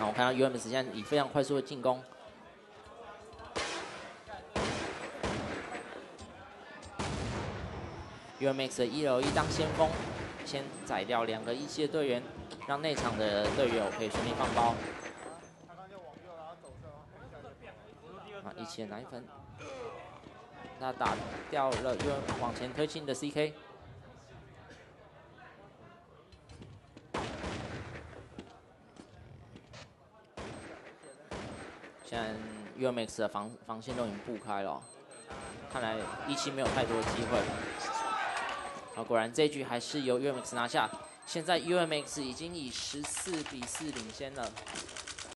好，我看到 UMX 现在以非常快速的进攻。 UMX 的1L1当先锋，先宰掉2个1-7的队员，让内场的队友可以顺利放包。啊，1-7拿1分，那打掉了往前推进的 CK。现在 UMX 的防线都已经布开了，看来1-7没有太多的机会。 啊，果然这一局还是由 UMX 拿下。现在 UMX 已经以14比4领先了。